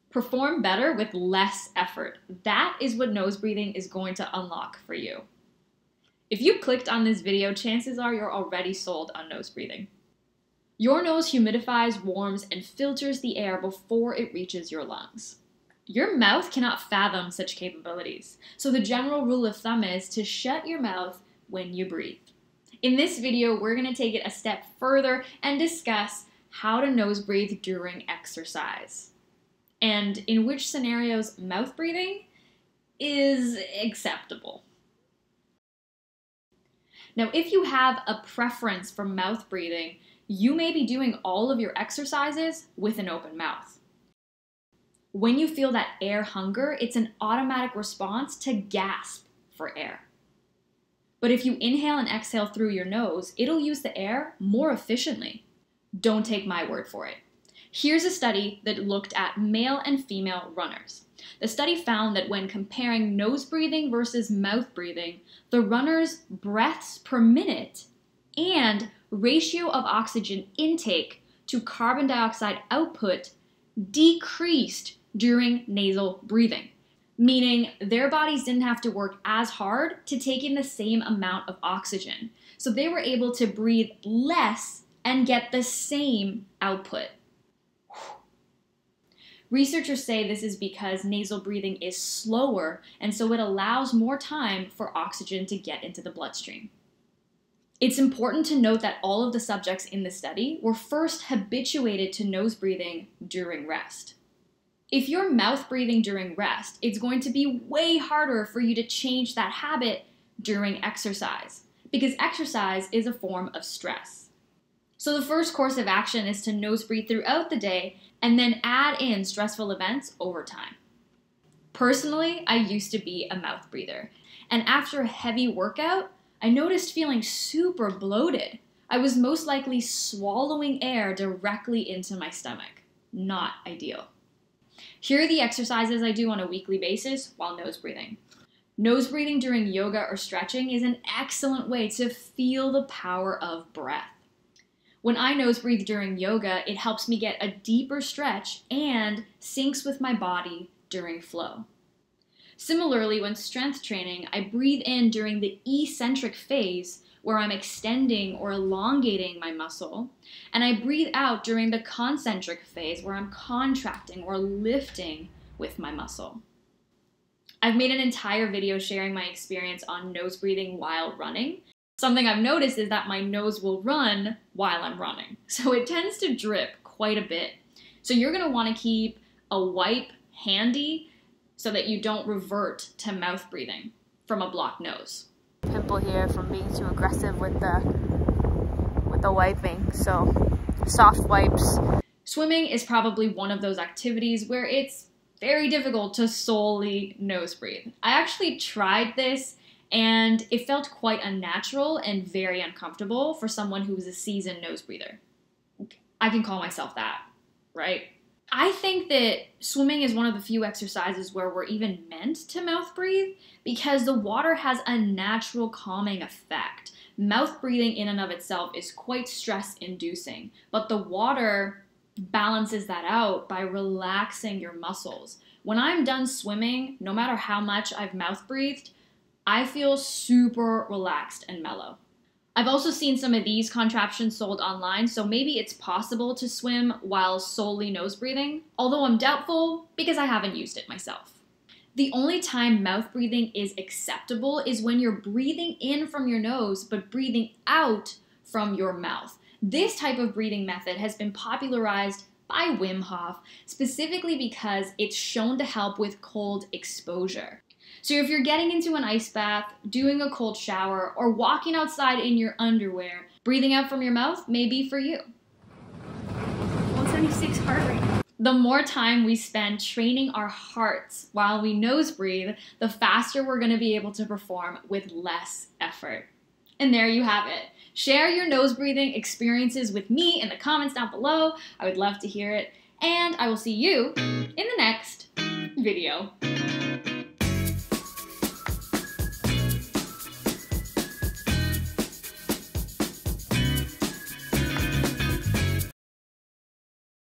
Perform better with less effort. That is what nose breathing is going to unlock for you. If you clicked on this video, chances are you're already sold on nose breathing. Your nose humidifies, warms, and filters the air before it reaches your lungs. Your mouth cannot fathom such capabilities, so the general rule of thumb is to shut your mouth when you breathe. In this video, we're going to take it a step further and discuss how to nose breathe during exercise, and in which scenarios mouth breathing is acceptable. Now, if you have a preference for mouth breathing, you may be doing all of your exercises with an open mouth. When you feel that air hunger, it's an automatic response to gasp for air. But if you inhale and exhale through your nose, it'll use the air more efficiently. Don't take my word for it. Here's a study that looked at male and female runners. The study found that when comparing nose breathing versus mouth breathing, the runners' breaths per minute and ratio of oxygen intake to carbon dioxide output decreased during nasal breathing, meaning their bodies didn't have to work as hard to take in the same amount of oxygen. So they were able to breathe less and get the same output. Researchers say this is because nasal breathing is slower, and so it allows more time for oxygen to get into the bloodstream. It's important to note that all of the subjects in the study were first habituated to nose breathing during rest. If you're mouth breathing during rest, it's going to be way harder for you to change that habit during exercise, because exercise is a form of stress. So the first course of action is to nose breathe throughout the day and then add in stressful events over time. Personally, I used to be a mouth breather, and after a heavy workout, I noticed feeling super bloated. I was most likely swallowing air directly into my stomach. Not ideal. Here are the exercises I do on a weekly basis while nose breathing. Nose breathing during yoga or stretching is an excellent way to feel the power of breath. When I nose breathe during yoga, it helps me get a deeper stretch and syncs with my body during flow. Similarly, when strength training, I breathe in during the eccentric phase where I'm extending or elongating my muscle, and I breathe out during the concentric phase where I'm contracting or lifting with my muscle. I've made an entire video sharing my experience on nose breathing while running. Something I've noticed is that my nose will run while I'm running, so it tends to drip quite a bit. So you're going to want to keep a wipe handy so that you don't revert to mouth breathing from a blocked nose. Pimple here from being too aggressive with the wiping, so soft wipes. Swimming is probably one of those activities where it's very difficult to solely nose breathe. I actually tried this and it felt quite unnatural and very uncomfortable for someone who was a seasoned nose breather. I can call myself that, right? I think that swimming is one of the few exercises where we're even meant to mouth breathe because the water has a natural calming effect. Mouth breathing in and of itself is quite stress-inducing, but the water balances that out by relaxing your muscles. When I'm done swimming, no matter how much I've mouth breathed, I feel super relaxed and mellow. I've also seen some of these contraptions sold online, so maybe it's possible to swim while solely nose breathing, although I'm doubtful because I haven't used it myself. The only time mouth breathing is acceptable is when you're breathing in from your nose but breathing out from your mouth. This type of breathing method has been popularized by Wim Hof specifically because it's shown to help with cold exposure. So if you're getting into an ice bath, doing a cold shower, or walking outside in your underwear, breathing out from your mouth may be for you. 176 heart rate. The more time we spend training our hearts while we nose breathe, the faster we're going to be able to perform with less effort. And there you have it. Share your nose breathing experiences with me in the comments down below. I would love to hear it. And I will see you in the next video.